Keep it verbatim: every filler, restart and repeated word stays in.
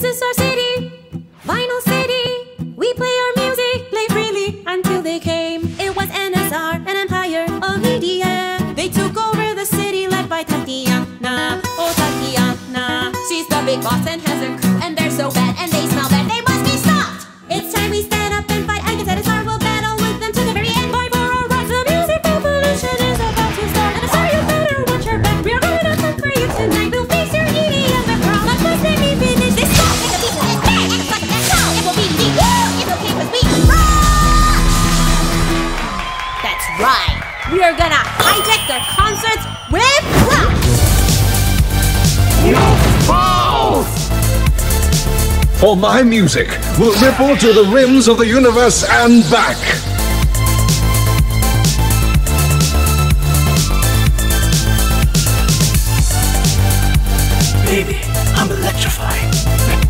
This is our city, Vinyl City. We play our music, play freely until they came. It was N S R, an empire of media. They took over the city led by Tatiana. Oh, Tatiana. She's the big boss and has her crew, and they're so bad and they smell bad. They must be stopped. It's time we stand up and fight against N S R. We'll battle with them to the very end. Fight for our rights. The music revolution is about to start. And so you better watch your back. We are going to fight for you tonight. We'll face your E D M and proud. Let's just let me finish this song. Make a piece of this bad and fuck that song. It will be me. Woo! It's okay cause we rock! That's right. We are gonna hijack their concerts with rock. No balls! For my music will ripple to the rims of the universe and back. Baby, I'm electrified.